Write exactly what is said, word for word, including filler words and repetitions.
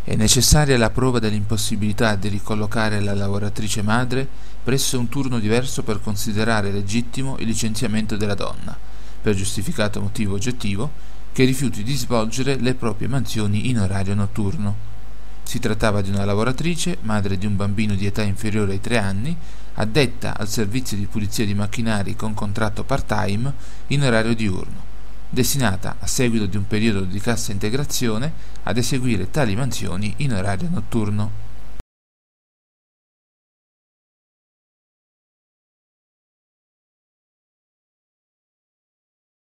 È necessaria la prova dell'impossibilità di ricollocare la lavoratrice madre presso un turno diverso per considerare legittimo il licenziamento della donna, per giustificato motivo oggettivo, che rifiuti di svolgere le proprie mansioni in orario notturno. Si trattava di una lavoratrice, madre di un bambino di età inferiore ai tre anni, addetta al servizio di pulizia di macchinari con contratto part-time in orario diurno, destinata, a seguito di un periodo di cassa integrazione, ad eseguire tali mansioni in orario notturno.